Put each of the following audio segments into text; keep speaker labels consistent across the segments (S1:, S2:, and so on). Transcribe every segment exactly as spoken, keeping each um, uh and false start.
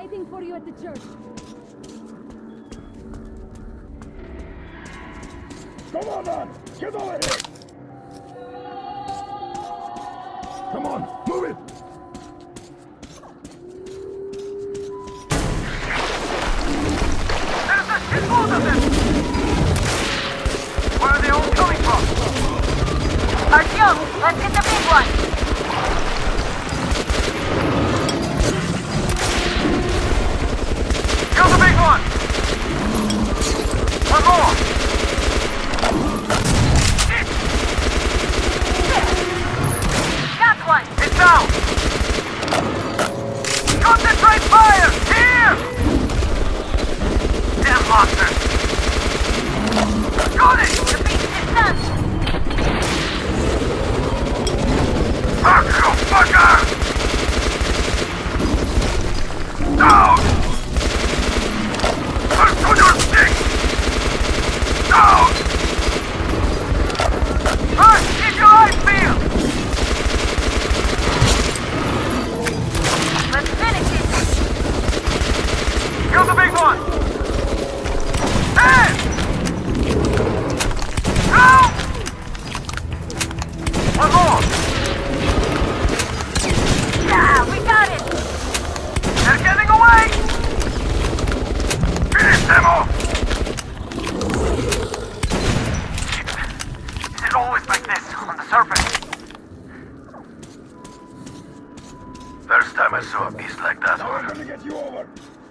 S1: Waiting for you at the church.
S2: Come on, man! Get over here! Come on, move it!
S3: There's a shitload of them! Where are they all coming from?
S4: Artyom, let's get the big one!
S3: Kill the big one! One more!
S4: Got one!
S3: It's down! Concentrate fire! Here! Damn monster! Got it!
S4: The beast is done!
S3: Fuck you, fucker! Down! Push on your stick! Down! Rush, keep your eyes peeled!
S4: Let's finish it!
S3: Kill the big one! Hey! No! One more!
S4: Yeah, we got it!
S3: They're getting away! Finish them off! Is it always like this, on the surface? First time I saw a beast like that
S2: I'm
S3: one.
S2: gonna get you over!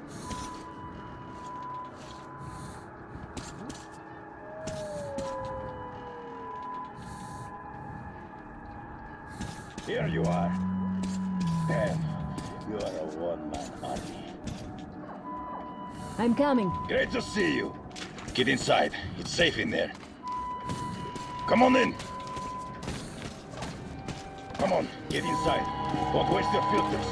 S2: Here you are. Damn, you are a one-man army.
S1: I'm coming.
S2: Great to see you. Get inside. It's safe in there. Come on in. Come on, get inside. Don't waste your filters.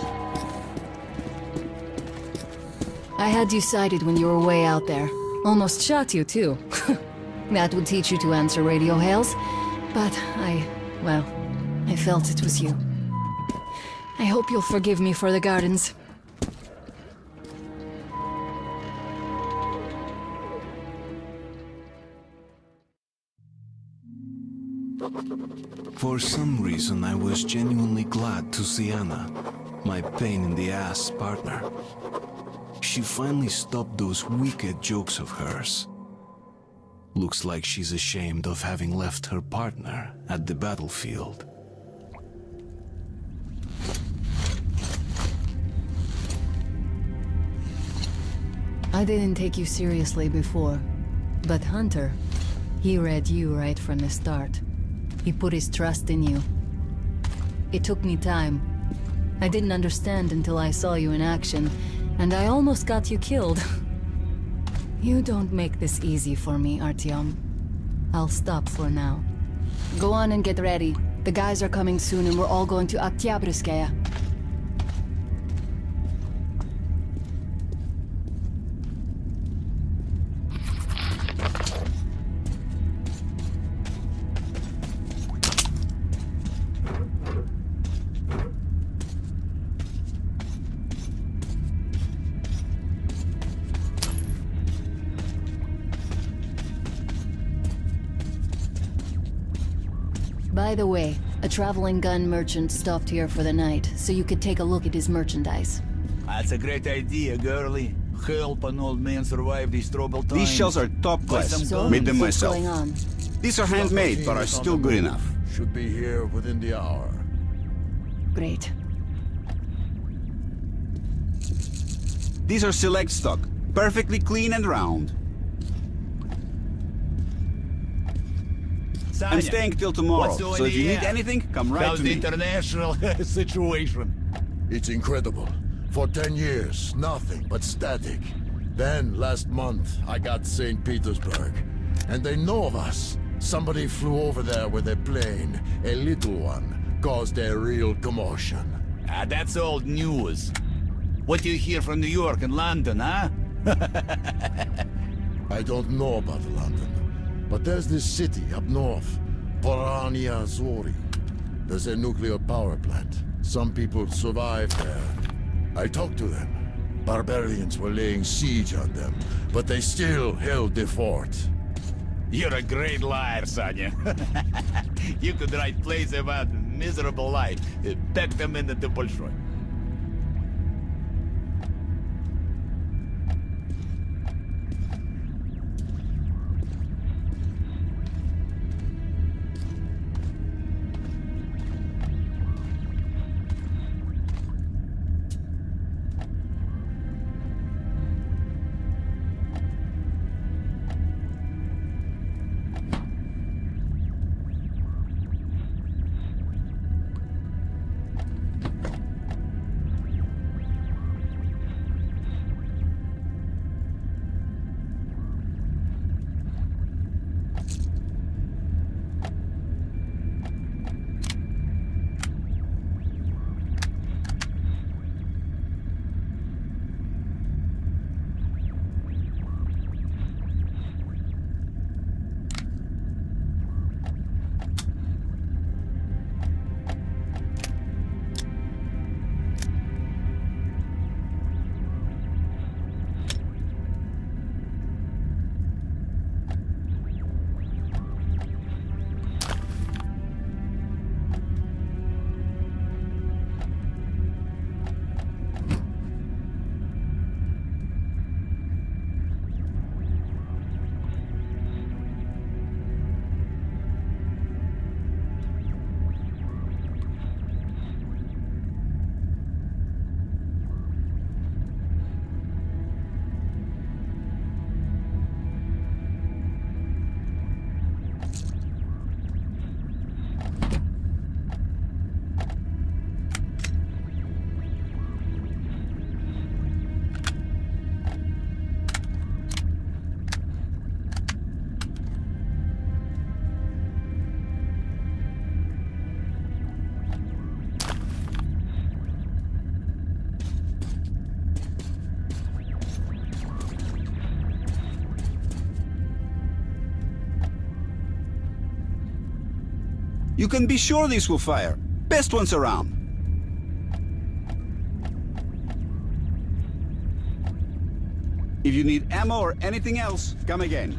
S1: I had you sighted when you were way out there. Almost shot you, too. That would teach you to answer radio hails. But I... well, I felt it was you. I hope you'll forgive me for the gardens.
S5: For some reason, I was genuinely glad to see Anna, my pain-in-the-ass partner. She finally stopped those wicked jokes of hers. Looks like she's ashamed of having left her partner at the battlefield.
S1: I didn't take you seriously before, but Hunter, he read you right from the start. He put his trust in you. It took me time. I didn't understand until I saw you in action, and I almost got you killed. You don't make this easy for me, Artyom. I'll stop for now. Go on and get ready. The guys are coming soon and we're all going to Oktyabrskaya. By the way, a traveling gun merchant stopped here for the night, so you could take a look at his merchandise.
S6: That's a great idea, girlie. Help an old man survive these troubled times.
S7: These shells are top class.
S1: So,
S7: Made them
S1: what's
S7: myself.
S1: going on?
S7: These are handmade, but are still good enough.
S2: Should be here within the hour.
S1: Great.
S7: These are select stock. Perfectly clean and round.
S6: Sanya,
S7: I'm staying till tomorrow,
S6: what's the
S7: so if you
S6: idea?
S7: need anything, come right
S6: How's
S7: to
S6: the
S7: me.
S6: international situation?
S2: It's incredible. For ten years, nothing but static. Then, last month, I got Saint Petersburg. And they know of us. Somebody flew over there with a plane. A little one. Caused a real commotion.
S6: Ah, that's old news. What do you hear from New York and London, huh?
S2: I don't know about London. But there's this city up north. Porania Zori. There's a nuclear power plant. Some people survive there. I talked to them. Barbarians were laying siege on them, but they still held the fort.
S6: You're a great liar, Sonya. You could write plays about miserable life. Pack them in the Bolshoi.
S7: You can be sure these will fire. Best ones around. If you need ammo or anything else, come again.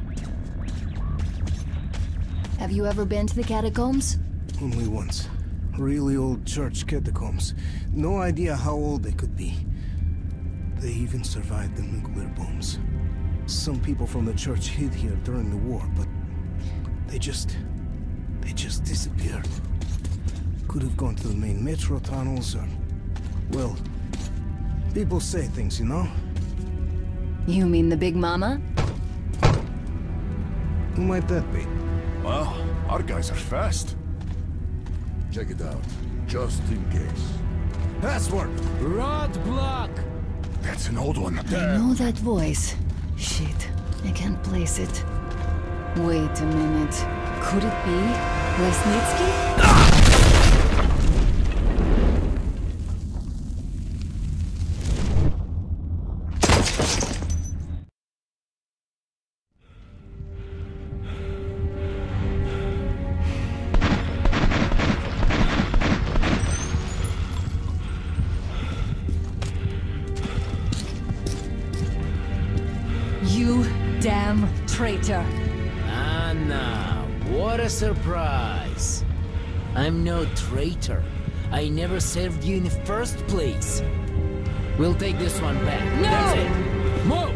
S1: Have you ever been to the catacombs?
S8: Only once. Really old church catacombs. No idea how old they could be. They even survived the nuclear bombs. Some people from the church hid here during the war, but they just... they just disappeared. Could have gone to the main metro tunnels or... well, people say things, you know?
S1: You mean the Big Mama?
S8: Who might that be?
S2: Well, our guys are fast. Check it out, just in case. Password!
S9: Roadblock!
S2: That's an old one.
S1: I know that voice. Shit, I can't place it. Wait a minute. Could it be Lesnitsky? You damn traitor.
S9: Anna, what a surprise. I'm no traitor. I never served you in the first place. We'll take this one back.
S1: No!
S9: That's it. Move!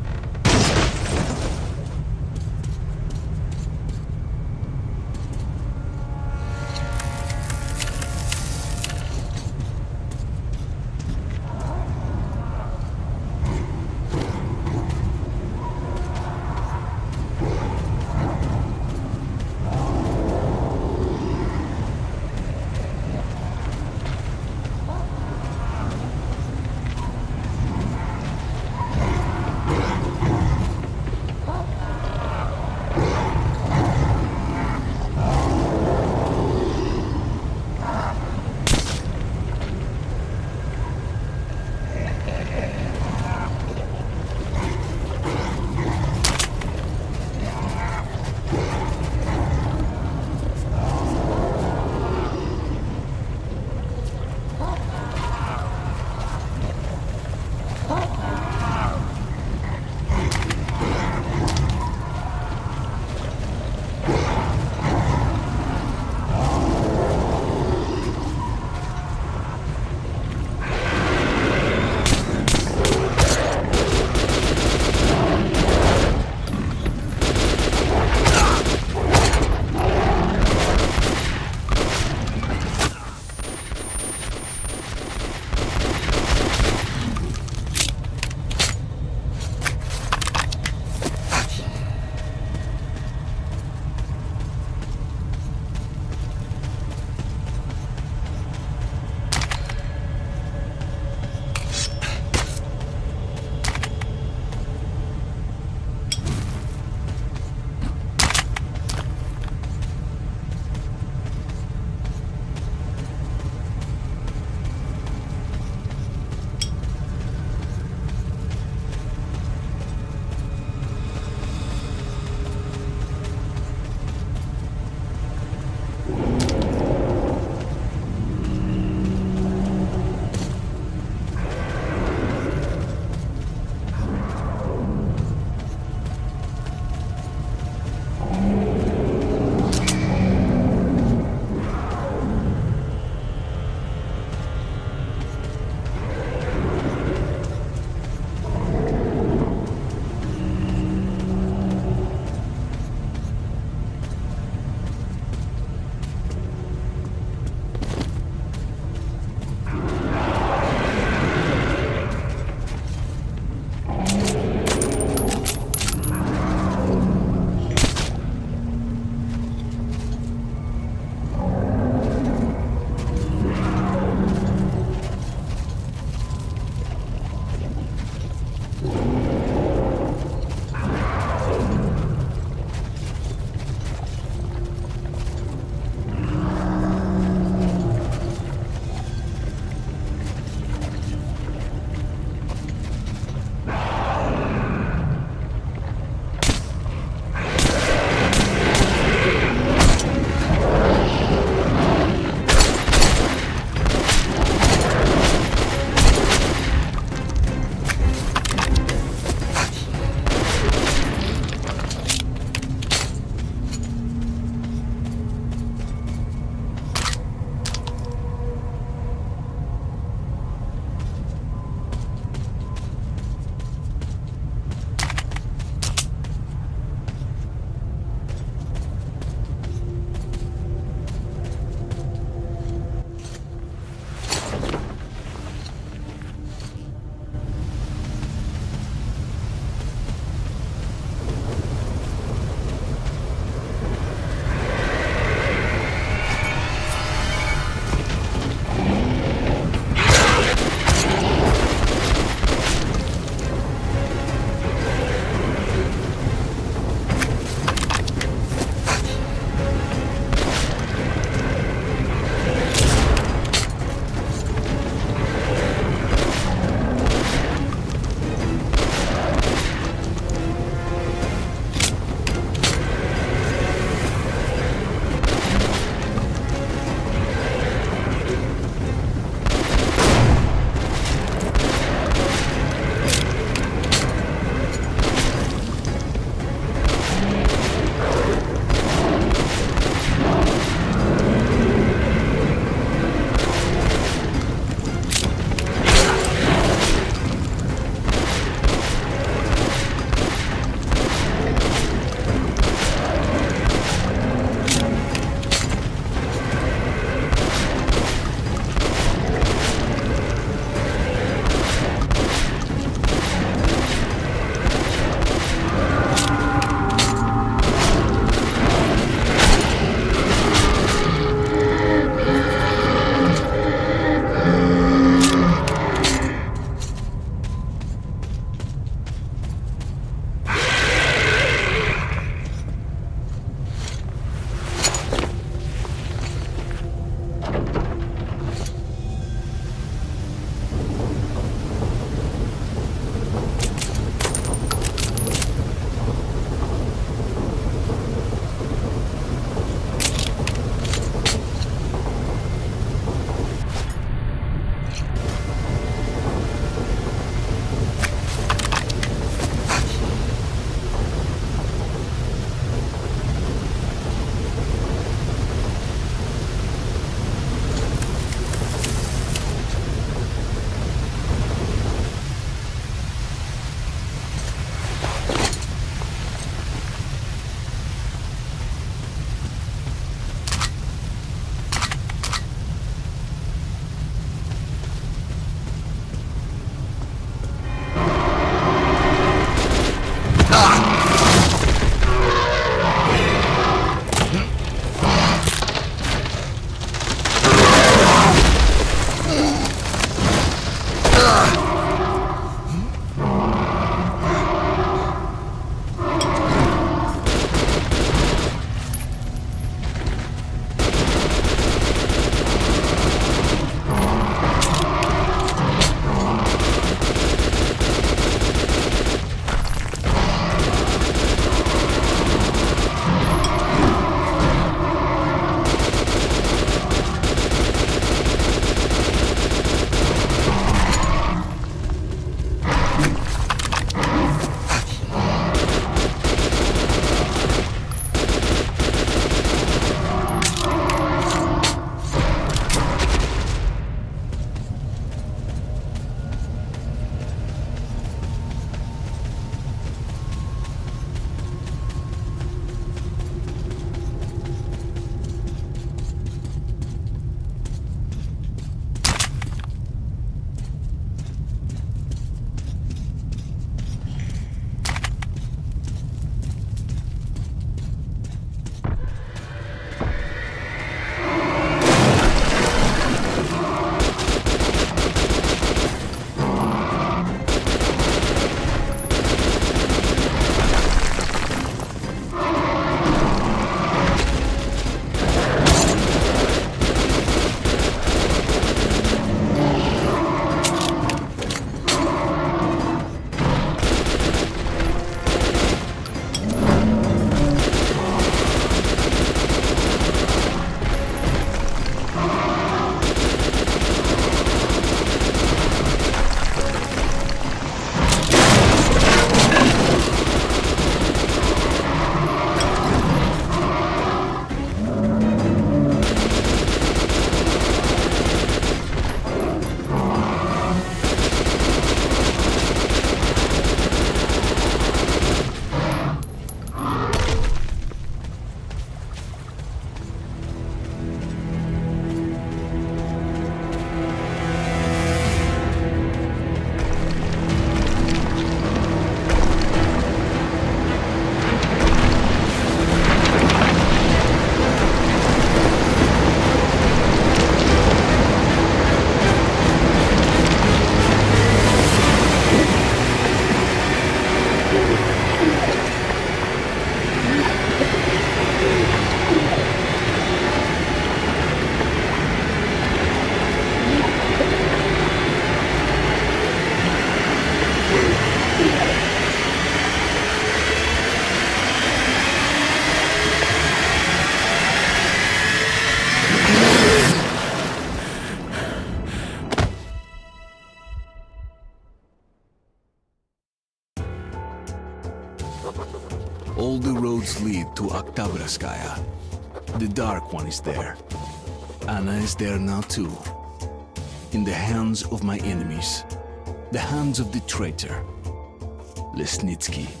S5: All the roads lead to Oktabraskaya. The Dark One is there. Anna is there now too. In the hands of my enemies. The hands of the traitor. Lesnitsky.